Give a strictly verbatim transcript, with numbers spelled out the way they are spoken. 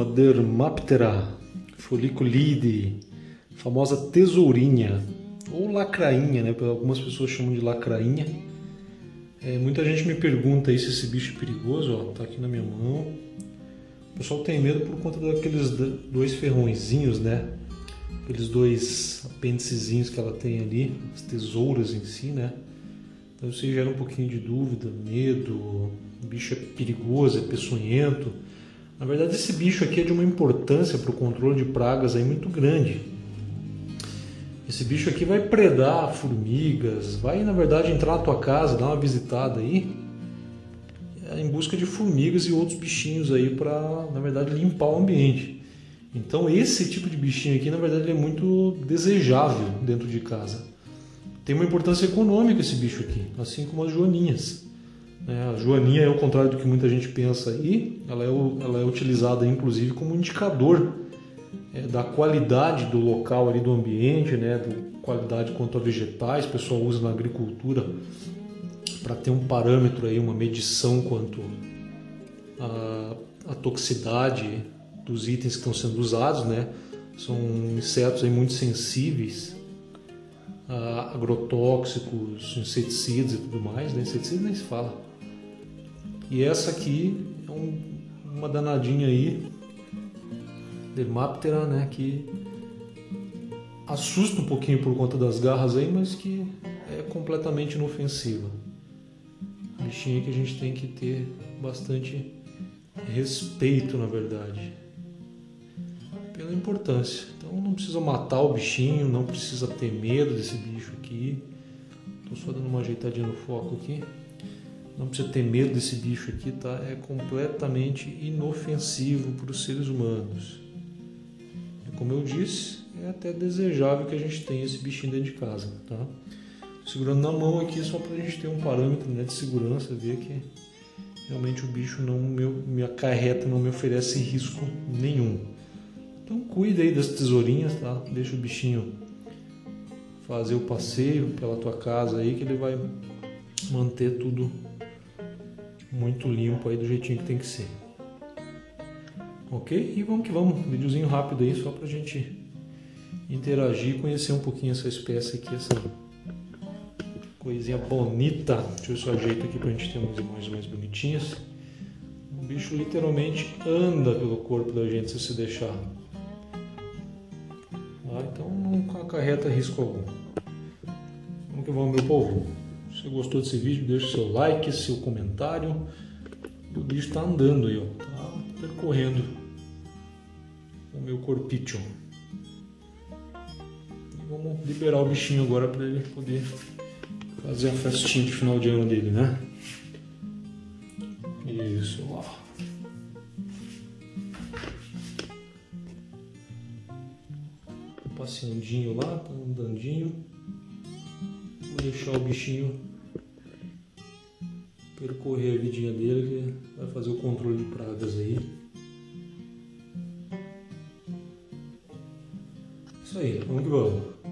Dermaptera folliculide, famosa tesourinha ou lacrainha, né? Algumas pessoas chamam de lacrainha. É, muita gente me pergunta aí se esse bicho é perigoso, ó, tá aqui na minha mão. O pessoal tem medo por conta daqueles dois ferrõezinhos, né? Aqueles dois apêndicezinhos que ela tem ali, as tesouras em si, né? Então isso aí gera um pouquinho de dúvida, medo, o bicho é perigoso, é peçonhento. Na verdade esse bicho aqui é de uma importância para o controle de pragas aí muito grande. Esse bicho aqui vai predar formigas, vai na verdade entrar na tua casa, dar uma visitada aí, em busca de formigas e outros bichinhos aí para, na verdade, limpar o ambiente. Então esse tipo de bichinho aqui, na verdade, ele é muito desejável dentro de casa. Tem uma importância econômica esse bicho aqui, assim como as joaninhas. A joaninha, ao contrário do que muita gente pensa aí, ela é, ela é utilizada inclusive como indicador é, da qualidade do local ali, do ambiente, né, da qualidade quanto a vegetais. O pessoal usa na agricultura para ter um parâmetro aí, uma medição quanto a, a toxicidade dos itens que estão sendo usados, né? São insetos aí muito sensíveis a agrotóxicos, inseticidas e tudo mais, né? Inseticidas nem se fala. E essa aqui é um, uma danadinha aí, Dermaptera, né? Que assusta um pouquinho por conta das garras aí, mas que é completamente inofensiva. Bichinho que a gente tem que ter bastante respeito, na verdade, pela importância. Então não precisa matar o bichinho, não precisa ter medo desse bicho aqui. Estou só dando uma ajeitadinha no foco aqui. Não precisa ter medo desse bicho aqui, tá? É completamente inofensivo para os seres humanos. E como eu disse, é até desejável que a gente tenha esse bichinho dentro de casa, tá? Segurando na mão aqui só para a gente ter um parâmetro, né, de segurança, ver que realmente o bicho não me, me acarreta, não me oferece risco nenhum. Então cuida aí das tesourinhas, tá? Deixa o bichinho fazer o passeio pela tua casa aí, que ele vai manter tudo muito limpo aí do jeitinho que tem que ser. Ok? E vamos que vamos, um videozinho rápido aí só pra gente interagir e conhecer um pouquinho essa espécie aqui, essa coisinha bonita. Deixa eu só ajeitar aqui pra gente ter umas imagens mais bonitinhas. O bicho literalmente anda pelo corpo da gente se você deixar. Ah, então não acarreta risco algum. Vamos que vamos, meu povo. Se você gostou desse vídeo, deixa o seu like, seu comentário. O bicho está andando aí, ó. Tá percorrendo o meu corpício. E vamos liberar o bichinho agora para ele poder fazer a festinha de final de ano dele, né? Isso, ó. Passeandinho lá, tá andandinho. Vou deixar o bichinho percorrer a vidinha dele, que vai fazer o controle de pragas aí. Isso aí, vamos que vamos.